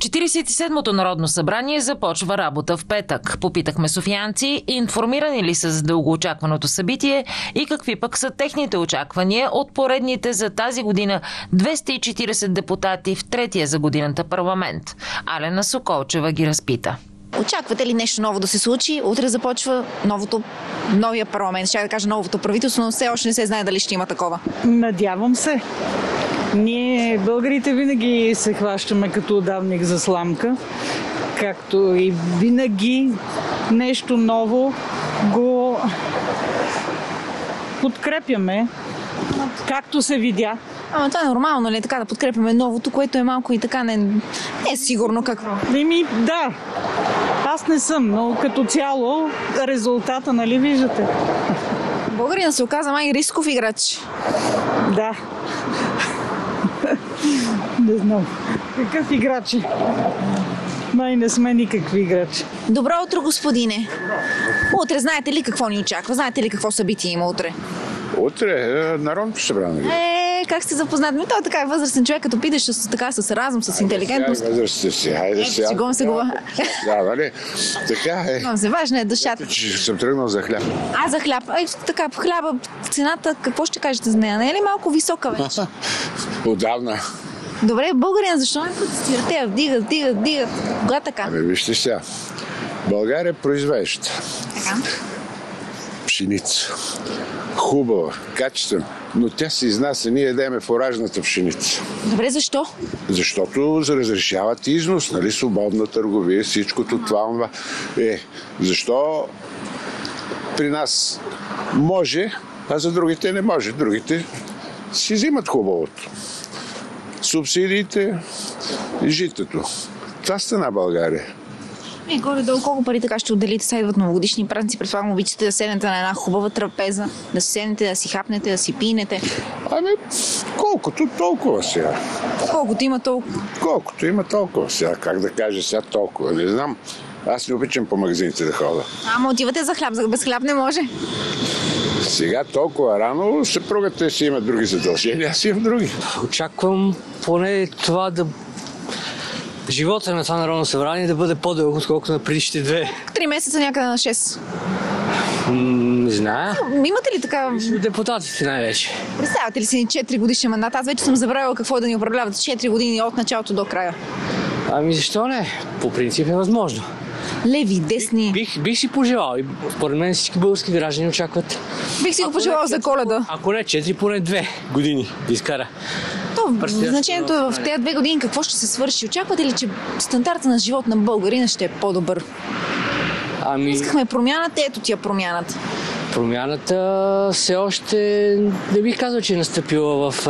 47-то Народно събрание започва работа в петък. Попитахме софиянци, информирани ли са за дългоочакваното събитие и какви пък са техните очаквания от поредните за тази година 240 депутати в третия за годината парламент. Алена Соколчева ги разпита. Очаквате ли нещо ново да се случи? Утре започва новия парламент, ще да кажа новото правителство, но все още не се знае дали ще има такова. Надявам се. Ние, българите, винаги се хващаме като удавник за сламка, както и винаги нещо ново го подкрепяме, както се видя. Ама това е нормално, ли? Така да подкрепяме новото, което е малко и така не е сигурно какво. Да, аз не съм, но като цяло резултата, нали виждате? Българина се оказа май рисков играч. Да. Не знам. Какъв играч? Май не сме никакви играчи. Добро утро, господине. Утре знаете ли какво ни очаква? Знаете ли какво събитие има утре? Утре Народното събрание. Как сте запознат? То така е възрастен човек, като питаш така с разум, с интелигентност. Възрастен си, хайде сега. Сигурно се говоря. Да, нали? Така е. Важна е душата. Че съм тръгнал за хляб. За хляб. Така, хляба, цената, какво ще кажете за нея? Не е ли малко висока вече? Отдавна. Добре, българин, защо не протестират? Те вдигат. Кога така? Вижте сега. България произвежда пшеница. Хубава, качествена, но тя се изнася. Ние ядеме фуражната пшеница. Добре, защо? Защото разрешават износ, нали, свободна търговия, всичкото това. Защо при нас може, а за другите не може. Другите си взимат хубавото. Субсидиите, житото. Това стана България. Горе-долу колко пари така ще отделите? Сега идват новогодишни празници. Предполагам, обичате да седнете на една хубава трапеза, да седнете, да си хапнете, да си пинете. Колкото толкова сега. Колкото има толкова. Колкото има толкова сега. Как да кажа сега толкова? Не знам. Аз не обичам по магазините да хода. Ама отивате за хляб, без хляб не може. Сега толкова рано съпругата си има други задължения, аз имам други. Очаквам поне това живота на това Народно събрание да бъде по-дълго, отколкото на предишните две. 3 месеца някъде на 6. Не зная. Имате ли така... Депутатите най-вече. Представяте ли си 4 годишен мандат? Аз вече съм забравила какво е да ни управляват 4 години от началото до края. Защо не? По принцип е възможно. Леви, десни. Бих си пожелал. И според мен всички български граждани очакват. Бих си го пожелал за Коледа. Ако не 4, поне 2 години да изкара. Значението е в тези 2 години какво ще се свърши. Очаквате ли, че стандарта на живот на българина ще е по-добър? Искахме промяната, ето ти е промяната. Промяната все още не бих казал, че е настъпила в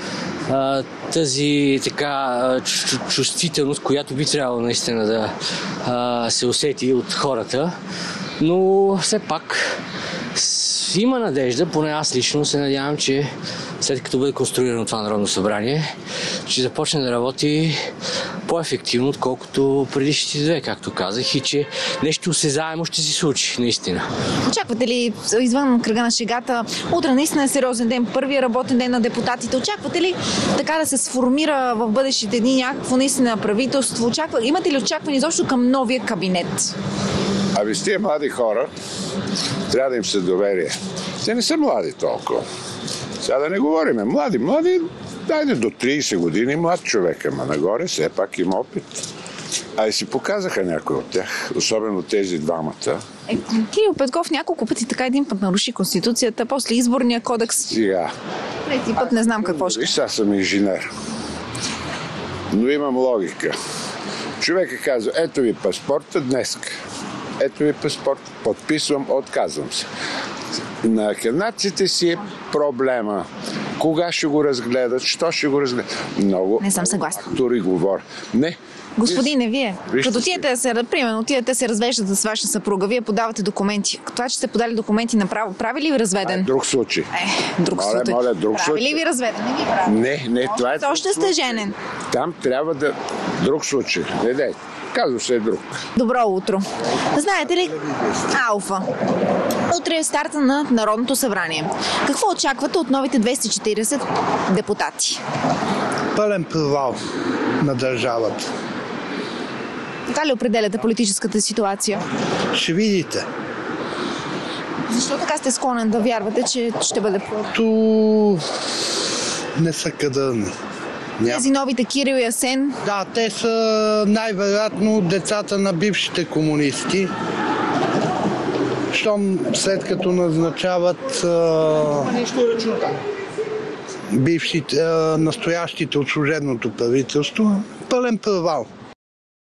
тази така чувствителност, която би трябвало наистина да се усети от хората. Но все пак има надежда, поне аз лично се надявам, че след като бъде конструирано това Народно събрание, ще започне да работи по-ефективно, отколкото предишните две, както казах, и че нещо осезаемо ще се случи, наистина. Очаквате ли, извън кръга на шегата, утре наистина е сериозен ден, първия работен ден на депутатите, очаквате ли така да се сформира в бъдещите дни някакво наистина правителство? Имате ли очакване изобщо към новия кабинет? С тия млади хора трябва да им се доверие. Те не са млади толкова. Сега да не говориме. Млади, дайде до 30 години млад човек, ама нагоре все пак има опит. И си показаха някои от тях, особено тези двамата. Кирил Петков няколко пъти така един път наруши Конституцията, после изборния кодекс. Сега. Трети път не знам какво ще. Аз съм инженер. Но имам логика. Човекът казва, ето ви паспорта днес. Ето ви паспорт, подписвам, отказвам се. На канадците си е проблема. Кога ще го разгледат, що ще го разгледат. Много. Не съм съгласна. Актори говорят. Не. Господине, вие, като отидете се развеждат с ваша съпруга, вие подавате документи. Това, че сте подали документи направо, прави ли ви разведен? Друг случай. Друг случай. Прави ли ви разведен? Не ви прави. Не, това е. Още сте женен. Там трябва да... Друг случай. Не дай. Казва се друг. Добро утро. Знаете ли, Алфа, утре е старта на Народното събрание. Какво очаквате от новите 240 депутати? Пълен провал на държавата. Така ли определяте политическата ситуация? Ще видите. Защо така сте склонен да вярвате, че ще бъде по... То не са кадърни. Тези новите Кирил и Асен? Да, те са най-вероятно децата на бившите комунисти. Щом след като назначават настоящите от служебното правителство, пълен провал.